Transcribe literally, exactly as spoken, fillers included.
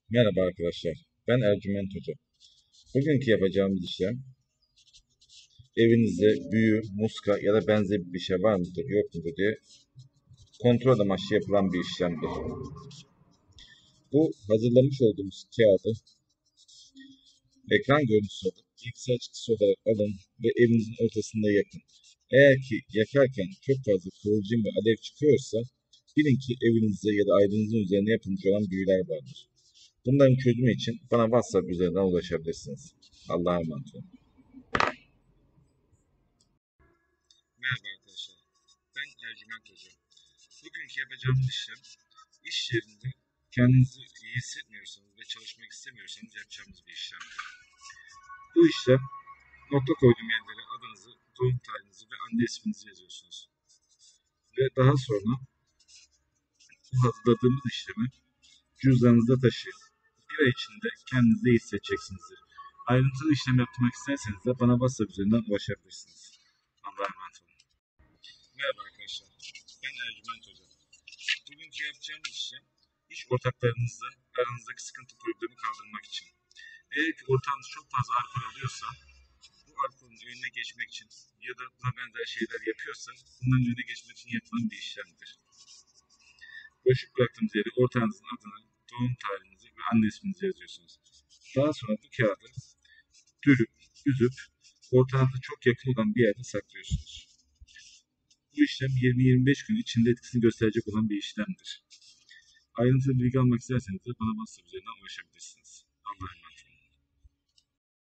Merhaba arkadaşlar, ben Ercüment Hoca. Bugünkü yapacağımız işlem, evinizde büyü, muska ya da benzeri bir şey var mıdır, yok mudur diye kontrol amaçlı yapılan bir işlemdir. Bu hazırlamış olduğumuz kağıdı ekran görüntüsü alıp bilgisayar çıktısı olarak alın ve evinizin ortasında yakın. Eğer ki yakarken çok fazla kıvılcım ve alev çıkıyorsa, bilin ki evinizde ya da ailenizin üzerine yapılmış olan büyüler vardır. Bunların çözümü için bana WhatsApp üzerinden ulaşabilirsiniz. Allah'a emanet olun. Merhaba arkadaşlar, ben Ercüment Hoca. Bugünkü yapacağımız işlem, iş yerinde kendinizi iyi hissetmiyorsanız ve çalışmak istemiyorsanız yapacağımız bir işlemdir. Bu işlem, nokta koyduğum yerlere adınızı, doğum tarihinizi ve anne isminizi yazıyorsunuz. Ve daha sonra bu hazırladığımız işlemi cüzdanınızda taşıyın. Bir ay içinde kendinizi iyi hissedeceksinizdir. Ayrıntılı işlem yaptırmak isterseniz de bana WhatsApp üzerinden ulaşabilirsiniz. Allah'a emanet olun. Merhaba arkadaşlar, ben Ercüment Hoca. Bugünkü yapacağımız işlem, iş ortaklarınızla aranızdaki sıkıntı problemi kaldırmak için. Eğer ki ortağınız çok fazla alkol alıyorsa, bu alkolün önüne geçmek için ya da buna benzer şeyler yapıyorsa, bunların önüne geçmek için yapılan bir işlemdir. Boşluk bıraktığınız yere ortağınızın adını, doğum tarihinizi ve anne isminizi yazıyorsunuz. Daha sonra bu kağıdı dürüp, üzüp, ortağınıza çok yakın olan bir yerde saklıyorsunuz. Bu işlem yirmi yirmi beş gün içinde etkisini gösterecek olan bir işlemdir. Ayrıntılı bilgi almak isterseniz de bana WhatsApp üzerinden ulaşabilirsiniz. Allah'a emanet.